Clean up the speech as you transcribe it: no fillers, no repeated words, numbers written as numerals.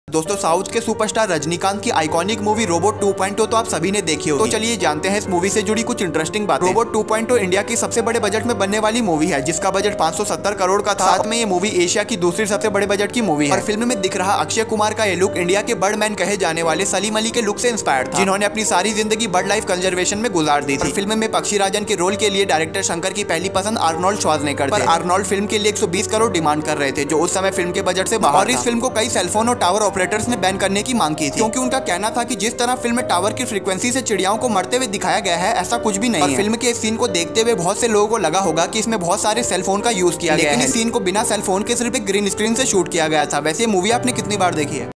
दोस्तों साउथ के सुपरस्टार रजनीकांत की आइकॉनिक मूवी रोबोट 2.0 तो आप सभी ने देखी होगी। तो चलिए जानते हैं इस मूवी से जुड़ी कुछ इंटरेस्टिंग बातें। रोबोट 2.0 इंडिया की सबसे बड़े बजट में बनने वाली मूवी है, जिसका बजट 570 करोड़ का था। साथ में ये मूवी एशिया की दूसरी सबसे बड़े बजट की मूवी है और फिल्म में दिख रहा अक्षय कुमार का ये लुक इंडिया के बर्डमैन कहे जाने वाले सलीम अली के लुक से इंस्पायर्ड था, जिन्होंने अपनी सारी जिंदगी बर्ड लाइफ कंजर्वेशन में गुजार दी थी। फिल्म में पक्षी राजन के रोल के लिए डायरेक्टर शंकर की पहली पसंद आर्नोल्ड श्वार्ज़नेगर थे, पर आर्नोल्ड फिल्म के लिए 120 करोड़ डिमांड कर रहे थे, जो उस समय फिल्म के बजट से बाहर था। इस फिल्म को कई सेलफोन और टावर ऑपरेटर्स ने बैन करने की मांग की थी, क्योंकि उनका कहना था कि जिस तरह फिल्म में टावर की फ्रीक्वेंसी से चिड़ियाओं को मरते हुए दिखाया गया है, ऐसा कुछ भी नहीं है। फिल्म के इस सीन को देखते हुए बहुत से लोगों को लगा होगा कि इसमें बहुत सारे सेलफोन का यूज किया गया है, लेकिन इस सीन को बिना सेलफोन के सिर्फ एक ग्रीन स्क्रीन से शूट किया गया था। वैसे ये मूवी आपने कितनी बार देखी है?